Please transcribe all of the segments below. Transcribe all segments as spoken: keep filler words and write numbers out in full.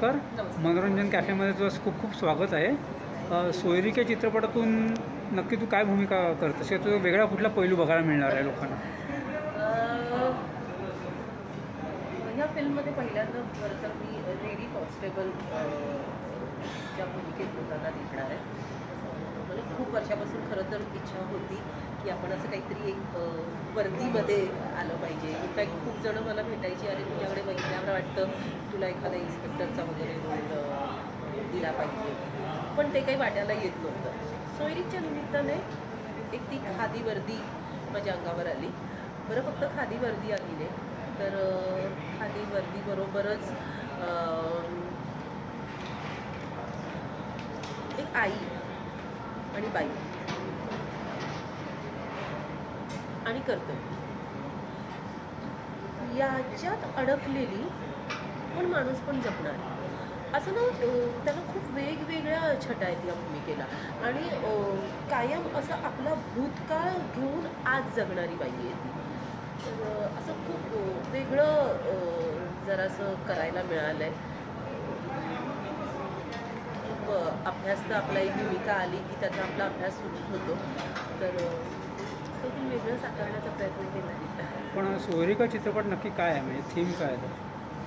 नमस्कार. मनोरंजन कॅफेमध्ये तुझं खूप खूप स्वागत आहे. अ, सोयरीक या चित्रपटातून नक्की तू काय भूमिका करतेस किंवा तुझा वेगळा कुठला पैलू बघायला मिळणार आहे लोकांना? ह्या फिल्ममध्ये पहिल्यांदा खरं तर मी लेडी कॉन्स्टेबल च्या भूमिकेत होताना दिसणार आहे. मला खूप वर्षापासून खरं तर इच्छा होती की आपण असं काहीतरी एक वर्दीमध्ये आलं पाहिजे. इनफॅक्ट खूप जणं मला भेटायची, अरे तुझ्याकडे बघितल्यावर वाटतं तुला एखादा इन्स्पेक्टरचा वगैरे रोल दिला पाहिजे, पण ते काही वाटायला येत नव्हतं. सोयरीकच्या निमित्ताने एक ती खादी वर्दी माझ्या अंगावर आली. बरं, फक्त खादी वर्दी आली नाही तर खादी वर्दीबरोबरच एक आई आणि बाई आणि कर्तव्य याच्यात अडकलेली पण माणूस पण जपणार असं ना. त्याला खूप वेगवेगळ्या छटा आहेत या भूमिकेला आणि कायम असं आपला भूतकाळ घेऊन आज जगणारी बाई आहे ती. तर असं खूप वेगळं जरासं करायला मिळालं आहे. खूप अभ्यास तर आपला एक भूमिका आली की त्याचा आपला अभ्यास सुरूच होतो. तर काहीतरी वेगळं साकारण्याचा प्रयत्न केला आहे. पण सोयरीक चित्रपट नक्की काय आहे, म्हणजे थीम काय आहे?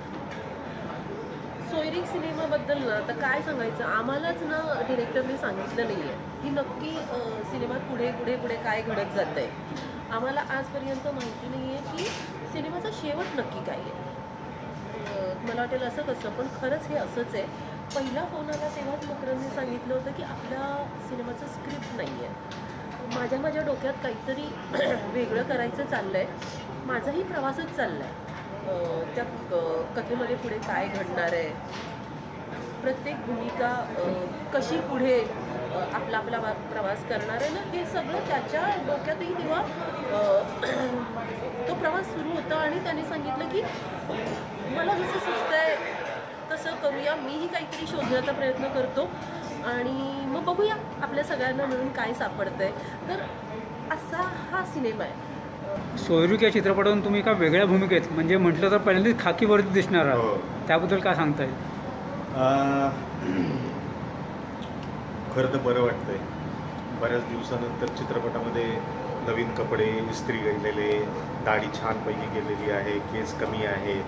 सोयरीक सिनेमाबद्दल ना तर काय सांगायचं, आम्हालाच ना डिरेक्टरने सांगितलं नाही आहे की नक्की सिनेमात पुढे पुढे पुढे काय घडत जातं आहे. आम्हाला आजपर्यंत माहिती नाही आहे की सिनेमाचा शेवट नक्की काय आहे. मला वाटेल असं कसं, पण खरंच हे असंच आहे. पहिला फोन आला तेव्हाच मकरंदने सांगितलं होतं की आपल्या सिनेमाचं स्क्रिप्ट नाही आहे. माझ्या माझ्या डोक्यात काहीतरी वेगळं करायचं चाललं आहे. माझाही प्रवासच चालला आहे. त्या कथेमध्ये पुढे काय घडणार आहे, प्रत्येक भूमिका कशी पुढे आपला आपला प्रवास करणार आहे ना, हे सगळं त्याच्या डोक्यातही तेव्हा तो प्रवास सुरू होता. आणि त्याने सांगितलं की मला जसं सुचतं आहे तसं करूया, मीही काहीतरी शोधण्याचा प्रयत्न करतो आणि मग बघूया आपल्या सगळ्यांना मिळून काय सापडतं आहे. तर असा हा सिनेमा आहे. सोयरीक या चित्रपटातून तुम्ही एका वेगळ्या भूमिकेत, म्हणजे म्हटलं तर पहिल्यांदाच खाकीवरती दिसणार आहात, त्याबद्दल काय सांगता येईल? खरं तर बरं वाटतंय. बऱ्याच दिवसानंतर चित्रपटामध्ये नवीन कपडे, इस्त्री गेलेले, दाढी छानपैकी केलेली आहे, केस कमी आहे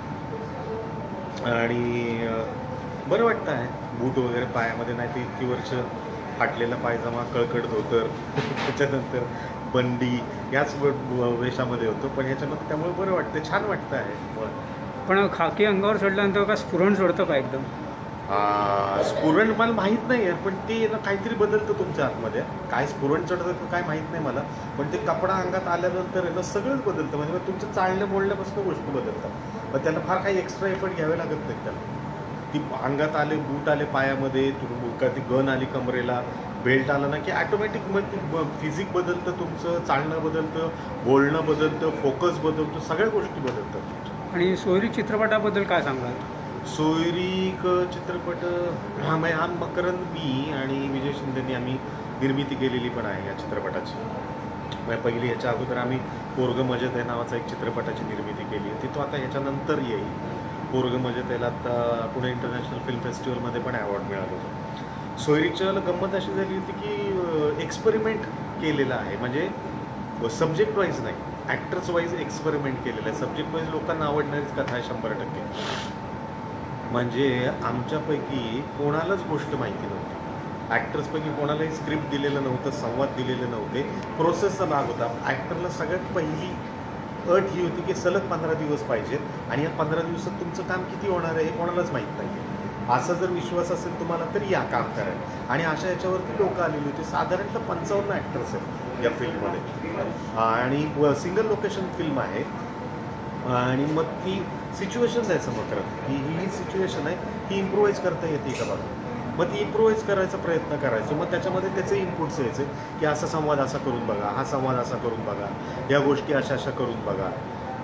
आणि बरं वाटतं आहे. बूट वगैरे पायामध्ये नाही ते इतकी वर्ष फाटलेला पायजमा, कळकट धोतर, त्याच्यानंतर बंडी याच वेशामध्ये होतो, पण ह्याच्यामध्ये त्यामुळे बरं वाटतं, छान वाटतं आहे. पण खाकी अंगावर चढल्यानंतर का स्फुरण सोडतं का एकदम? स्फुरण मला माहीत नाही आहे, पण ते ना काहीतरी बदलतं तुमच्या आतमध्ये. काय स्फुरण चढतं काय माहीत नाही मला, पण ते कपडा अंगात आल्यानंतर आहे ना सगळंच बदलतं. म्हणजे मग तुमचं चालणं बोलण्यापासून गोष्टी बदलतात. मग त्याला फार काही एक्स्ट्रा एफर्ट घ्यावे लागत नाही. त्याला ती अंगात आले, बूट आले पायामध्ये, का ती गन आली कमरेला, बेल्ट आला ना की ॲटोमॅटिक मग ती फिजिक बदलतं, तुमचं चालणं बदलतं, बोलणं बदलतं, फोकस बदलतो, सगळ्या गोष्टी बदलतात. आणि सोयरीक चित्रपटाबद्दल काय सांगाल? सोयरीक चित्रपट हा मै हा मकरंद, मी आणि विजय शिंदेनी आम्ही निर्मिती केलेली पण आहे या चित्रपटाची. मग पहिली ह्याच्या अगोदर आम्ही पोरग मजेत आहे नावाचा एक चित्रपटाची निर्मिती केली आहे, ती तो आता ह्याच्यानंतर येईल. पोरग मजेत यायला आता पुणे इंटरनॅशनल फिल्म फेस्टिवलमध्ये पण अवॉर्ड मिळालं होतं. सोयरीकच्या गंमत अशी झाली होती की एक्सपेरिमेंट केलेलं आहे, म्हणजे सब्जेक्ट वाईज नाही, ॲक्टर्स वाईज एक्सपेरिमेंट केलेलं आहे. सब्जेक्ट वाईज लोकांना आवडणारीच कथा आहे शंभर टक्के. म्हणजे आमच्यापैकी कोणालाच गोष्ट माहिती नव्हती. ॲक्टर्सपैकी कोणालाही स्क्रिप्ट दिलेलं नव्हतं, संवाद दिलेले नव्हते, प्रोसेसचा भाग होता. ॲक्टरला सगळ्यात पहिली अट ही होती की सलग पंधरा दिवस पाहिजेत आणि या पंधरा दिवसात तुमचं काम किती होणार आहे हे कोणालाच माहीत नाही आहे. असा जर विश्वास असेल तुम्हाला तर या काम करायला. आणि अशा याच्यावरती लोकं आलेली होती. साधारणतः पंचावन्न ॲक्टर्स आहेत या फिल्ममध्ये आणि सिंगल लोकेशन फिल्म आहे. आणि मग ती सिच्युएशन द्यायचं मग करत की ही सिच्युएशन आहे, ही इम्प्रोवाईज करता येते का बघा. मग ती इम्प्रोवाईज करायचा प्रयत्न करायचो. मग त्याच्यामध्ये त्याचे इनपुट्स यायचे की असा संवाद असा करून बघा, हा संवाद असा करून बघा, या गोष्टी अशा अशा करून बघा.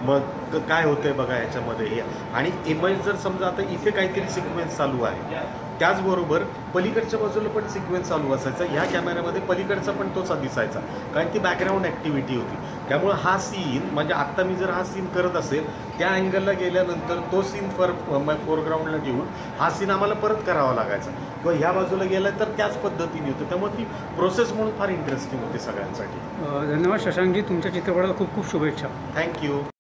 मग क- काय होतंय बघा याच्यामध्ये हे. आणि इमेज जर समजा आता इथे काहीतरी सिक्वेन्स चालू आहे, त्याचबरोबर पलीकडच्या बाजूला पण सिक्वेन्स चालू असायचा. ह्या कॅमेऱ्यामध्ये पलीकडचा पण तोच दिसायचा, कारण ती बॅकग्राऊंड ॲक्टिव्हिटी होती. त्यामुळे हा सीन म्हणजे आत्ता मी जर हा सीन करत असेल, त्या अँगलला गेल्यानंतर तो सीन फर फोरग्राऊंडला घेऊन हा सीन आम्हाला परत करावा लागायचा, किंवा ह्या बाजूला गेला तर त्याच पद्धतीने होतं. त्यामुळे ती प्रोसेस म्हणून फार इंटरेस्टिंग होती सगळ्यांसाठी. अ, धन्यवाद शशांकजी, तुमच्या चित्रपटाला खूप खूप शुभेच्छा. थँक्यू.